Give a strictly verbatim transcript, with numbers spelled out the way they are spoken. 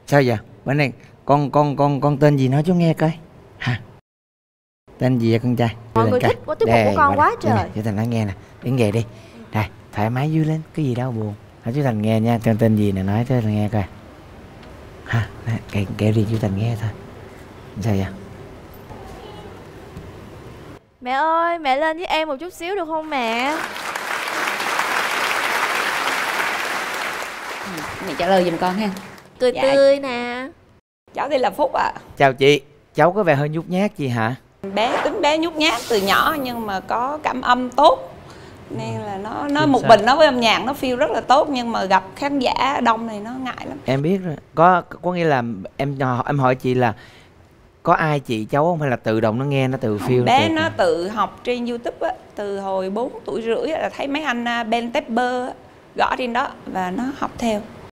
Sao vậy? Bữa nay con con con con tên gì nói chú nghe coi. Hả? Tên gì vậy con trai? Mọi người thích của tiết mục của con quá trời. Chú Thành nói nghe nè, đến về đi. Đây, thoải mái vui lên, cái gì đâu buồn. Nói chú Thành nghe nha, tên tên gì nè nói cho Thành nghe coi. Hả? Kể kể riêng chú Thành nghe thôi. Sao vậy? Mẹ ơi, mẹ lên với em một chút xíu được không mẹ? Mẹ trả lời giùm con ha. Cười Dạ. tươi nè. Cháu tên là Phúc ạ. À. Chào chị, cháu có vẻ hơi nhút nhát gì hả? Bé tính bé nhút nhát từ nhỏ nhưng mà có cảm âm tốt nên là nó nó Chính một xác. mình nó với âm nhạc nó feel rất là tốt, nhưng mà gặp khán giả đông thì nó ngại lắm. Em biết rồi. Có có nghĩa là em em hỏi chị là có ai chị cháu không hay là tự động nó nghe nó tự feel? Bé nó, nó tự học trên YouTube á, từ hồi bốn tuổi rưỡi là thấy mấy anh Ben Tepper gõ trên đó và nó học theo.